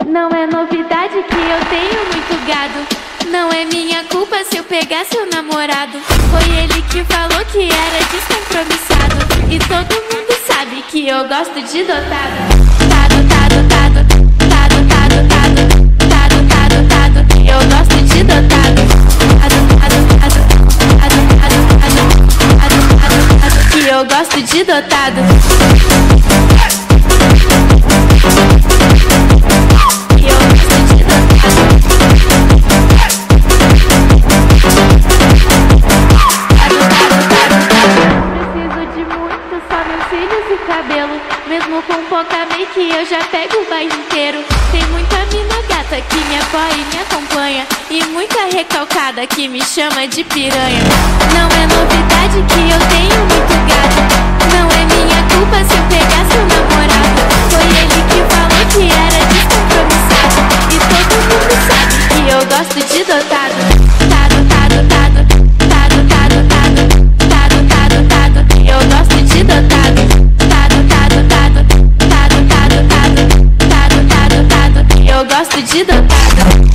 Não é novidade que eu tenho muito gado. Não é minha culpa se eu pegar seu namorado. Foi ele que falou que era descompromissado. E todo mundo sabe que eu gosto de dotado. Tado, tado, tado, tado, tado, tado, tado, tado, tado. Eu gosto de dotado. Que eu gosto de dotado. Mesmo com pouca make eu já pego o bairro inteiro. Tem muita mina gata que me apoia e me acompanha, e muita recalcada que me chama de piranha. Não é novidade que eu tenho muito gado. Não é minha culpa se eu pegar seu namorado. Foi ele que falou que era descompromissado. E todo mundo sabe que eu gosto de dotado. Tado, tado, tado, tado, tado, tado, tado, tado, tado. Eu gosto de dotado. Eu gosto de dotado.